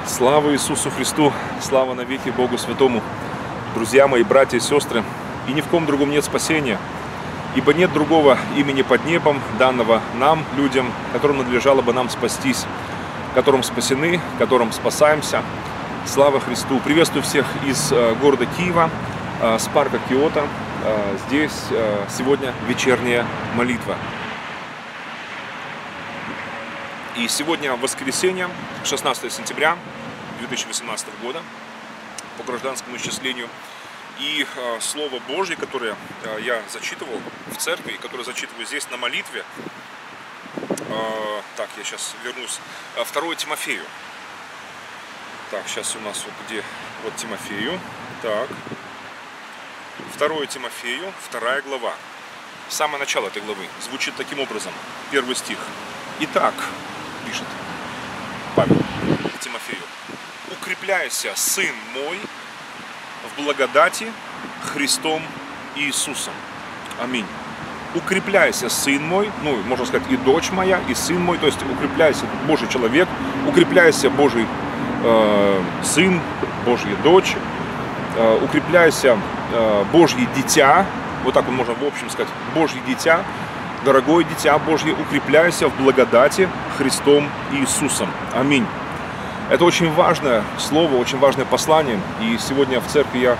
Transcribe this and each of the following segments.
Слава Иисусу Христу, слава навеки Богу Святому. Друзья мои, братья и сестры, и ни в ком другом нет спасения, ибо нет другого имени под небом, данного нам, людям, которым надлежало бы нам спастись, которым спасены, которым спасаемся. Слава Христу! Приветствую всех из города Киева, с парка Киото. Здесь сегодня вечерняя молитва. И сегодня воскресенье, 16 сентября 2018 года, по гражданскому исчислению. И Слово Божье, которое я зачитывал в церкви, которое зачитываю здесь на молитве. Так, я сейчас вернусь. 2 Тимофею. Так, сейчас у нас вот где? Вот Тимофею. Так. 2 Тимофею, 2 глава. Самое начало этой главы звучит таким образом. 1 стих. Итак, пишет Павел Тимофею: укрепляйся, сын мой, в благодати Христом Иисусом. Аминь. Укрепляйся, сын мой, можно сказать, и дочь моя, и сын мой, то есть укрепляйся, Божий человек, укрепляйся, Божий сын, Божья дочь, укрепляйся, Божье дитя, вот так вот можно в общем сказать, Божье дитя, дорогое дитя Божье, укрепляйся в благодати Христом Иисусом. Аминь. Это очень важное слово, очень важное послание. И сегодня в церкви я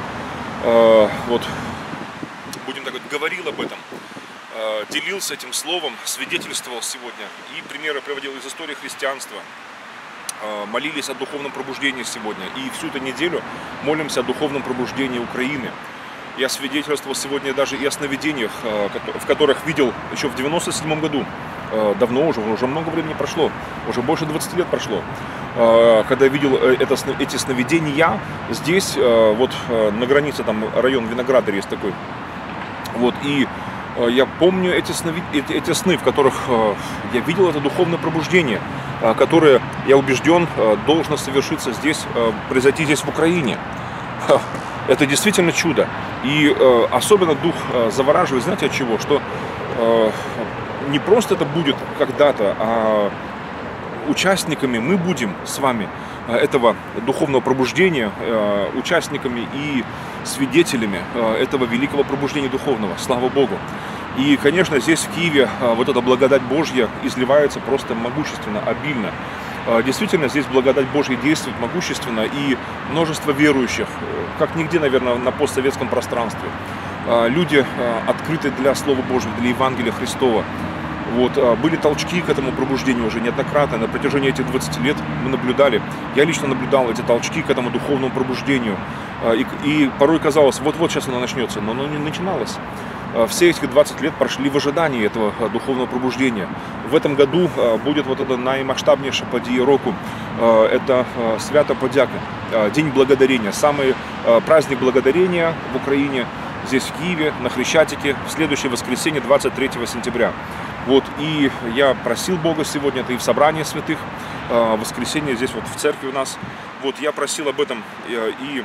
будем так говорить, говорил об этом, делился этим словом, свидетельствовал сегодня. И примеры приводил из истории христианства. Молились о духовном пробуждении сегодня. И всю эту неделю молимся о духовном пробуждении Украины. Я свидетельствовал сегодня даже и о сновидениях, в которых видел еще в 97 году. Давно уже много времени прошло, уже больше 20 лет прошло. Когда я видел эти сновидения здесь, вот на границе, там район Виноградарь есть такой. Вот, и я помню эти сны, в которых я видел это духовное пробуждение, которое, я убежден, должно совершиться здесь, произойти здесь в Украине. Это действительно чудо. И особенно дух завораживает, знаете, от чего? Что не просто это будет когда-то, а участниками мы будем с вами этого духовного пробуждения, участниками и свидетелями этого великого пробуждения духовного. Слава Богу! И, конечно, здесь в Киеве вот эта благодать Божья изливается просто могущественно, обильно. Действительно, здесь благодать Божья действует могущественно, и множество верующих, как нигде, наверное, на постсоветском пространстве. Люди открыты для Слова Божьего, для Евангелия Христова. Вот, были толчки к этому пробуждению уже неоднократно. На протяжении этих 20 лет мы наблюдали. Я лично наблюдал эти толчки к этому духовному пробуждению. И порой казалось, вот-вот сейчас оно начнется, но оно не начиналось. Все эти 20 лет прошли в ожидании этого духовного пробуждения. В этом году будет вот это наимасштабнейшее подія року. Это Свято Подяка, День Благодарения. Самый праздник благодарения в Украине, здесь в Киеве, на Хрещатике, в следующее воскресенье, 23 сентября. Вот, и я просил Бога сегодня, это и в собрании святых, воскресенье здесь вот в церкви у нас. Вот, я просил об этом и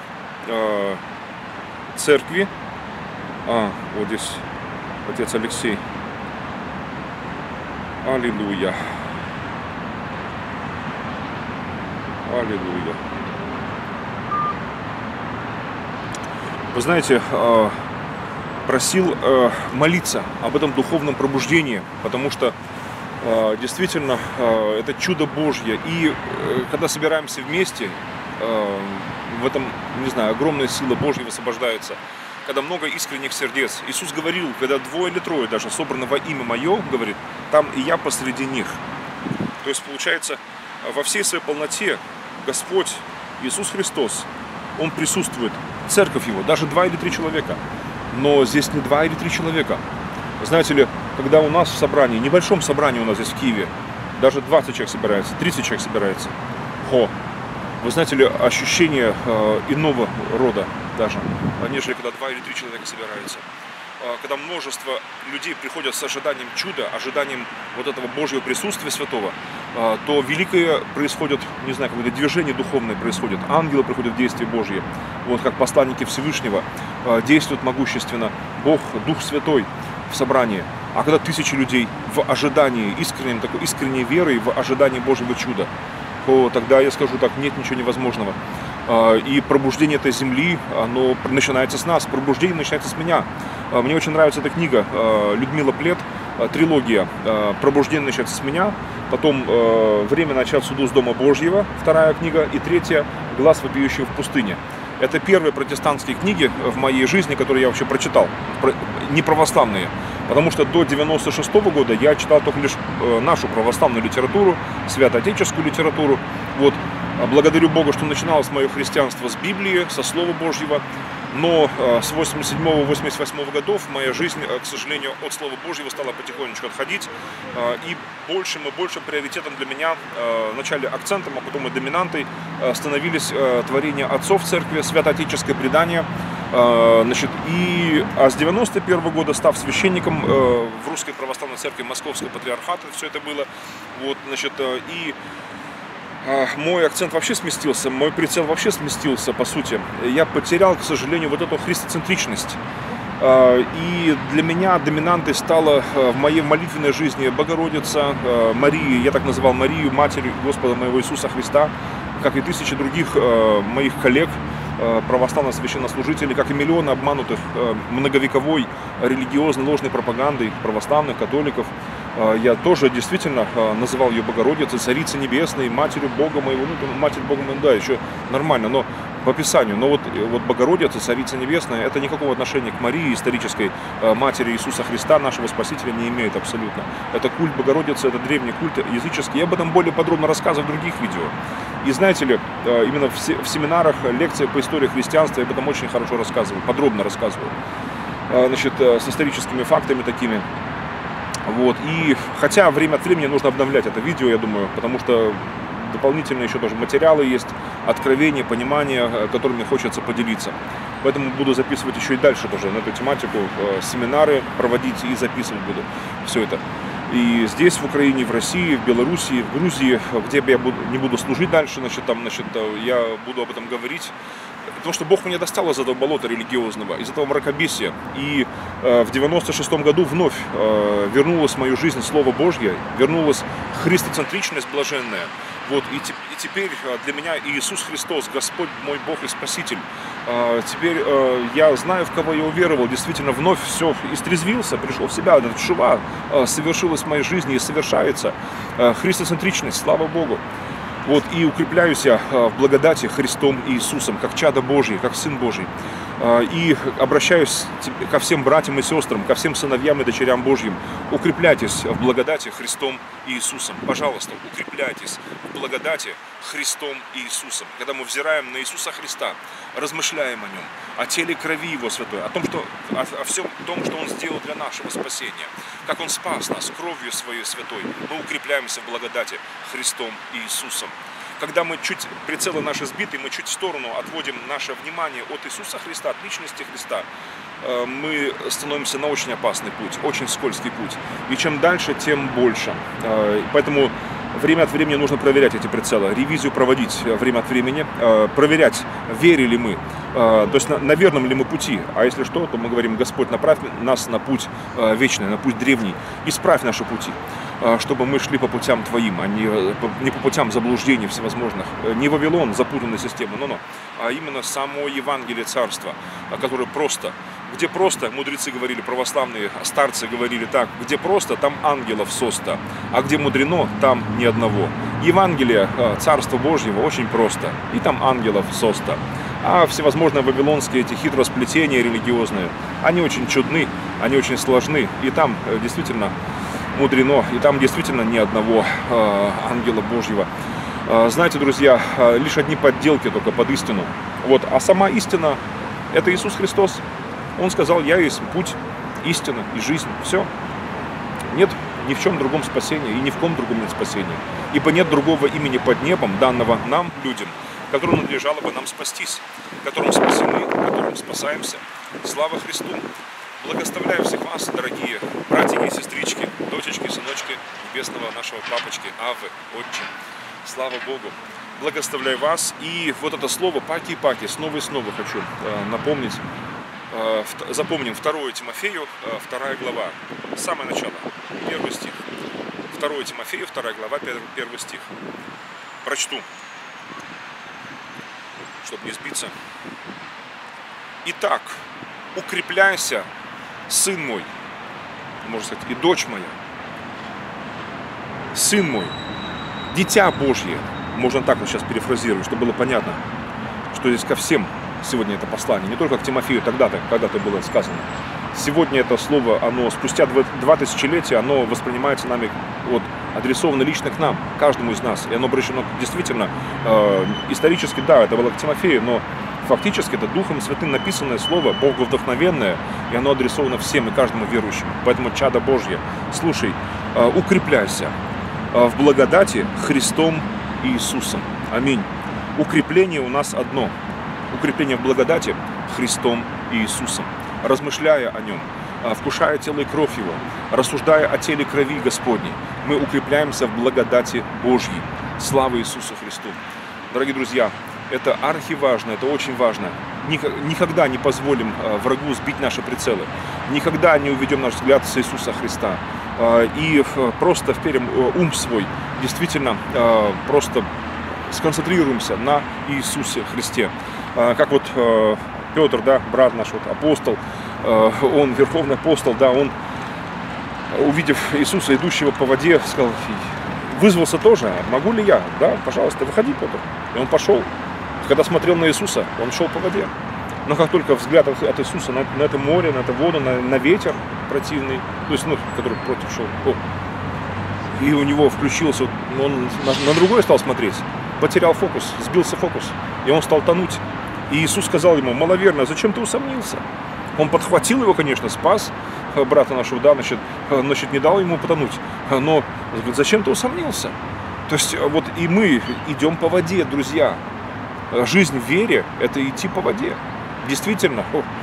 церкви. Вот здесь отец Алексей. Аллилуйя. Аллилуйя. Вы знаете, просил молиться об этом духовном пробуждении, потому что действительно это чудо Божье. И когда собираемся вместе, в этом, не знаю, огромная сила Божья высвобождается. Когда много искренних сердец. Иисус говорил, когда 2 или 3 даже собраны во имя Мое, говорит, там и я посреди них. То есть, получается, во всей своей полноте Господь Иисус Христос, Он присутствует, церковь Его, даже 2 или 3 человека. Но здесь не 2 или 3 человека. Знаете ли, когда у нас в собрании, небольшом собрании у нас здесь в Киеве, даже 20 человек собирается, 30 человек собирается. Вы знаете ли, ощущение иного рода даже, нежели когда 2 или 3 человека собираются. Когда множество людей приходят с ожиданием чуда, ожиданием вот этого Божьего присутствия святого, то великое происходит, не знаю, какое-то движение духовное происходит. Ангелы приходят в действие Божье, вот как посланники Всевышнего, действует могущественно Бог, Дух Святой в собрании. А когда тысячи людей в ожидании, такой искренней верой, в ожидании Божьего чуда, то тогда я скажу так: нет ничего невозможного. И пробуждение этой земли, оно начинается с нас, пробуждение начинается с меня. Мне очень нравится эта книга Людмила Плет, трилогия. Пробуждение начинается с меня, потом время начать суду с Дома Божьего, вторая книга, и третья Глаз вопиющий в пустыне. Это первые протестантские книги в моей жизни, которые я вообще прочитал, не православные. Потому что до 96 года я читал только лишь нашу православную литературу, святоотеческую литературу. Вот. Благодарю Бога, что начиналось мое христианство с Библии, со Слова Божьего. Но с 87-88 годов моя жизнь, к сожалению, от Слова Божьего стала потихонечку отходить. И большим и большим приоритетом для меня, вначале акцентом, а потом и доминантой, становились творения отцов церкви, святоотеческое предание. Значит, а с 91 года, став священником в Русской Православной Церкви Московского Патриархата, все это было. Вот, значит, и мой акцент вообще сместился, мой прицел вообще сместился, по сути. Я потерял, к сожалению, вот эту христоцентричность. И для меня доминантой стала в моей молитвенной жизни Богородица, Мария, я так называл Марию, Матерь Господа моего Иисуса Христа, как и тысячи других моих коллег, православных священнослужителей, как и миллионы обманутых многовековой религиозной ложной пропагандой православных, католиков. Я тоже действительно называл ее Богородицей, Царицей Небесной, Матерью Бога моего, ну, Матерь Бога моего, да, еще нормально, но по Писанию. Но вот Богородица, Царица Небесная, это никакого отношения к Марии, исторической Матери Иисуса Христа, нашего Спасителя, не имеет абсолютно. Это культ Богородицы, это древний культ языческий. Я об этом более подробно рассказываю в других видео. И знаете ли, именно в семинарах, лекциях по истории христианства я об этом очень хорошо рассказываю, подробно рассказываю. Значит, с историческими фактами такими. Вот. И хотя время от времени нужно обновлять это видео, я думаю, потому что дополнительные еще тоже материалы есть, откровения, понимания, которыми хочется поделиться. Поэтому буду записывать еще и дальше тоже на эту тематику, семинары проводить и записывать буду все это. И здесь, в Украине, в России, в Белоруссии, в Грузии, где бы я не буду служить дальше, я буду об этом говорить. Потому что Бог меня достал из этого болота религиозного, из этого мракобесия. И в 96-м году вновь вернулась в мою жизнь Слово Божье, вернулась христоцентричность блаженная. Вот, и теперь для меня Иисус Христос, Господь мой Бог и Спаситель. Теперь я знаю, в кого я уверовал, действительно вновь все истрезвился, пришел в себя, эта тшува совершилась в моей жизни и совершается. Христоцентричность, слава Богу. Вот, и укрепляюсь я в благодати Христом Иисусом, как чадо Божье, как Сын Божий. И обращаюсь ко всем братьям и сестрам, ко всем сыновьям и дочерям Божьим. Укрепляйтесь в благодати Христом Иисусом. Пожалуйста, укрепляйтесь в благодати Христом Иисусом. Когда мы взираем на Иисуса Христа, размышляем о Нем, о теле и крови Его святой, о всем том, что Он сделал для нашего спасения, как Он спас нас кровью Своей святой, мы укрепляемся в благодати Христом Иисусом. Когда мы прицелы наши сбиты, мы чуть в сторону отводим наше внимание от Иисуса Христа, от личности Христа, мы становимся на очень опасный путь, очень скользкий путь. И чем дальше, тем больше. Поэтому время от времени нужно проверять эти прицелы, ревизию проводить время от времени, проверять, верили мы, то есть на верном ли мы пути. А если что, то мы говорим: Господь, направь нас на путь вечный, на путь древний, исправь наши пути, чтобы мы шли по путям Твоим, а не по путям заблуждений всевозможных. Не Вавилон, запутанная система, а именно само Евангелие Царства, которое просто. Где просто, мудрецы говорили, православные старцы говорили так: где просто, там ангелов соста, а где мудрено, там ни одного. Евангелие Царства Божьего очень просто, и там ангелов соста. А всевозможные вавилонские эти хитросплетения религиозные, они очень чудны, они очень сложны, и там действительно мудрено, и там действительно ни одного ангела Божьего. Знаете, друзья, лишь одни подделки только под истину. Вот, а сама истина — это Иисус Христос. Он сказал: я есть путь, истина и жизнь. Все. Нет ни в чем другом спасения, и ни в ком другом нет спасения. Ибо нет другого имени под небом, данного нам, людям, которым надлежало бы нам спастись, которым спасены, которым спасаемся. Слава Христу! Благословляю всех вас, дорогие братья и сестрички, дочечки, сыночки небесного нашего папочки Авы, Отче. Слава Богу! Благословляю вас. И вот это слово «паки-паки» снова и снова хочу напомнить. Запомним 2 Тимофею, 2 глава, самое начало, 1 стих. 2 Тимофею, 2 глава, 1 стих. Прочту, чтобы не сбиться. Итак, укрепляйся, сын мой, можно сказать, и дочь моя, сын мой, дитя Божье, можно так вот сейчас перефразировать, чтобы было понятно, что здесь ко всем сегодня это послание, не только к Тимофею тогда-то, когда-то было сказано. Сегодня это слово, оно спустя 2 тысячелетия, оно воспринимается нами, вот, адресовано лично к нам, каждому из нас. И оно обращено действительно, исторически, да, это было к Тимофею, но фактически это Духом Святым написанное слово, Богу вдохновенное, и оно адресовано всем и каждому верующему. Поэтому, чадо Божье, слушай, укрепляйся в благодати Христом и Иисусом. Аминь. Укрепление у нас одно. Укрепление в благодати Христом и Иисусом. Размышляя о Нем, вкушая тело и кровь Его, рассуждая о теле и крови Господней, мы укрепляемся в благодати Божьей. Слава Иисусу Христу! Дорогие друзья, это архиважно, это очень важно. Никогда не позволим врагу сбить наши прицелы. Никогда не уведем наш взгляд с Иисуса Христа. И просто вперем ум свой, действительно, просто сконцентрируемся на Иисусе Христе. Как вот Петр, да, брат наш, вот, апостол, он верховный апостол, да, он, увидев Иисуса, идущего по воде, сказал, вызвался тоже, могу ли я? Да, пожалуйста, выходи, Петр. И он пошел. Когда смотрел на Иисуса, он шел по воде. Но как только взгляд от Иисуса на это море, на эту воду, на ветер противный, то есть, ну, который против шел, и у него включился, он на другое стал смотреть, потерял фокус, сбился фокус, и он стал тонуть. И Иисус сказал ему, маловерно, зачем ты усомнился? Он подхватил его, конечно, спас брата нашего, да, значит, не дал ему потонуть, но зачем ты усомнился? То есть вот и мы идем по воде, друзья. Жизнь в вере – это идти по воде. Действительно,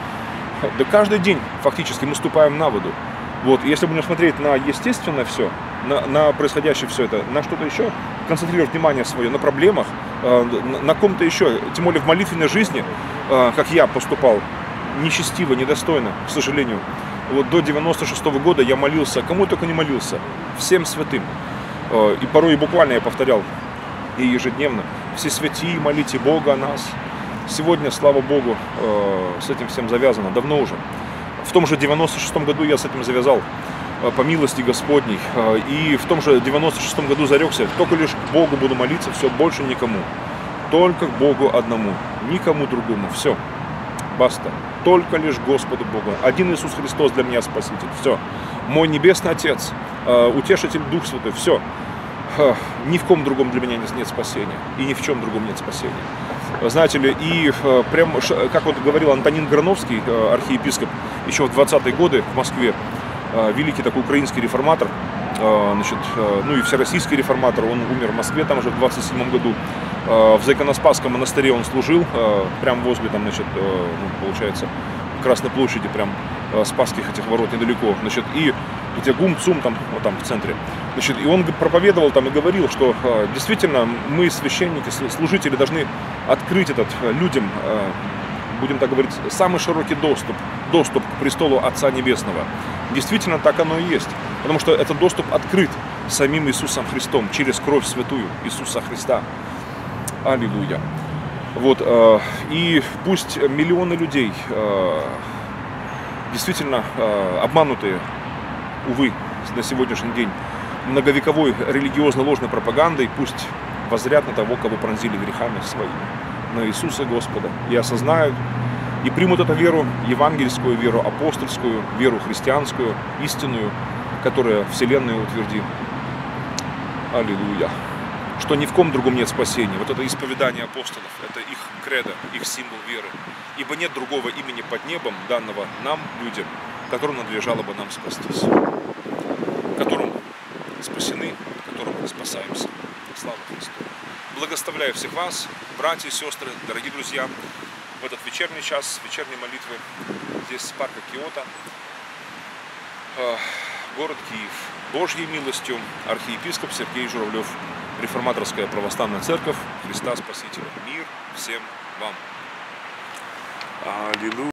да каждый день фактически мы ступаем на воду. Вот, если будем смотреть на естественное все, на происходящее все это, на что-то еще, концентрировать внимание свое на проблемах, на ком-то еще, тем более в молитвенной жизни, как я поступал, нечестиво, недостойно, к сожалению. Вот до 96-го года я молился, кому только не молился, всем святым. И порой и буквально я повторял, и ежедневно, все святые, молите Бога о нас. Сегодня, слава Богу, с этим всем завязано, давно уже. В том же 96-м году я с этим завязал, по милости Господней. И в том же 96-м году зарекся, только лишь к Богу буду молиться, все, больше никому. Только к Богу одному, никому другому, все, баста. Только лишь Господу Богу. Один Иисус Христос для меня Спаситель, все. Мой Небесный Отец, Утешитель Дух Святой, все. Ни в ком другом для меня нет спасения. И ни в чем другом нет спасения. Знаете ли, и прям, как вот говорил Антонин Грановский, архиепископ, еще в 20-е годы в Москве, великий такой украинский реформатор, значит, ну и всероссийский реформатор, он умер в Москве там уже в 27-м году. В Заиконоспасском монастыре он служил, прям возле, там, значит, ну, получается, Красной площади, прям Спасских этих ворот недалеко, значит, и где ГУМ-ЦУМ, там, вот там в центре, значит, и он проповедовал там и говорил, что действительно мы, священники, служители, должны открыть этот людям, будем так говорить, самый широкий доступ к престолу Отца Небесного. Действительно, так оно и есть, потому что этот доступ открыт самим Иисусом Христом, через кровь святую Иисуса Христа. Аллилуйя. Вот, и пусть миллионы людей, действительно обманутые, увы, на сегодняшний день, многовековой религиозно-ложной пропагандой, пусть воззрят на того, кого пронзили грехами своими, на Иисуса Господа, и осознают, и примут эту веру, евангельскую веру, апостольскую, веру христианскую, истинную, которая Вселенную утвердит. Аллилуйя. Что ни в ком другом нет спасения. Вот это исповедание апостолов, это их кредо, их символ веры. Ибо нет другого имени под небом, данного нам, людям, которым надлежало бы нам спастись, которым спасены, которым спасаемся. Слава Христу. Благословляю всех вас, братья и сестры, дорогие друзья, в этот вечерний час, вечерней молитвы, здесь с парка Киото, город Киев. Божьей милостью архиепископ Сергей Журавлев, Реформаторская православная церковь Христа Спасителя. Мир всем вам. Аллилуйя.